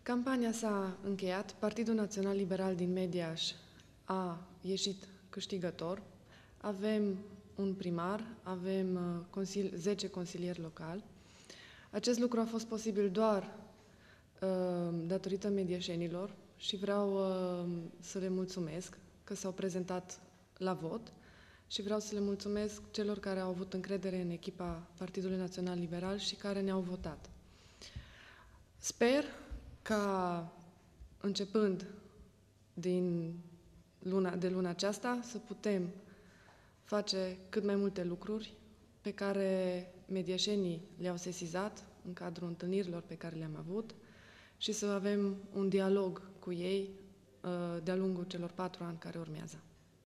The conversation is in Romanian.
Campania s-a încheiat, Partidul Național Liberal din Mediaș a ieșit câștigător, avem un primar, avem 10 consilieri locali. Acest lucru a fost posibil doar datorită mediașenilor și vreau să le mulțumesc că s-au prezentat la vot și vreau să le mulțumesc celor care au avut încredere în echipa Partidului Național Liberal și care ne-au votat. Sper ca, începând de luna aceasta, să putem face cât mai multe lucruri pe care mediașenii le-au sesizat în cadrul întâlnirilor pe care le-am avut și să avem un dialog cu ei de-a lungul celor 4 ani care urmează.